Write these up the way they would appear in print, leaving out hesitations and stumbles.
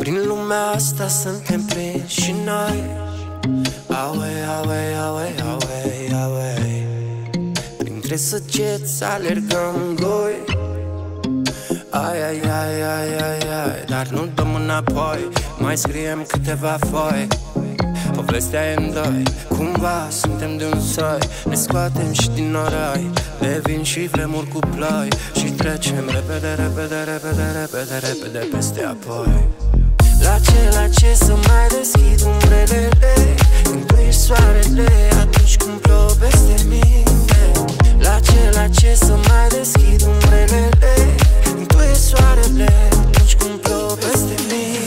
Prin lumea asta suntem prinși și noi. Away, away, away, away, away. Printre săgeți alergăm goi. Ai, ai, ai, ai, ai, ai. Dar nu dăm înapoi, mai scriem câteva foi. Povestea e în doi, cumva suntem de un soi. Ne scoatem și din noroi, devin și vremuri cu ploi. Și trecem repede, repede, repede, repede, repede peste apoi. La ce să mai deschid umbrelele? Când tu ești soarele, atunci când plouă peste mine. La ce să mai deschid umbrelele? Când tu ești soarele, atunci când plouă peste mine.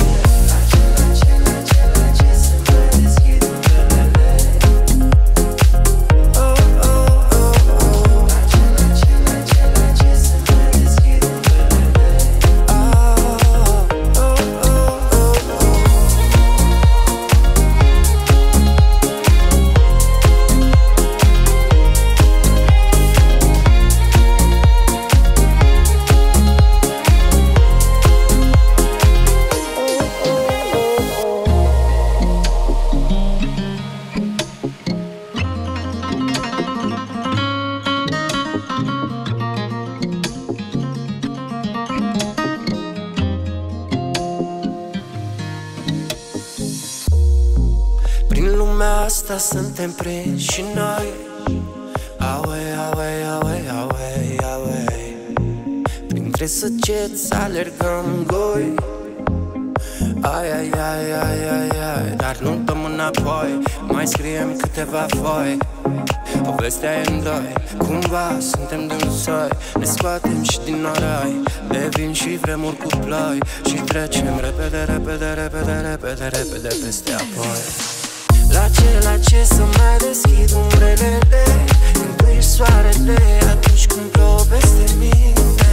Prin lumea asta suntem prinși și noi. Away, away, away, away, away. Printre săgeți alergăm goi. Ai, ai, ai, ai, ai, ai. Dar nu dăm înapoi, mai scriem câteva foi. Povestea e în doi, cumva suntem de un soi. Ne scoatem și din noroi, devin și vremuri cu ploi. Și trecem repede, repede, repede, repede, repede peste apoi. La ce să mai deschid umbrelele? Când tu ești soarele, atunci când plouă peste mine.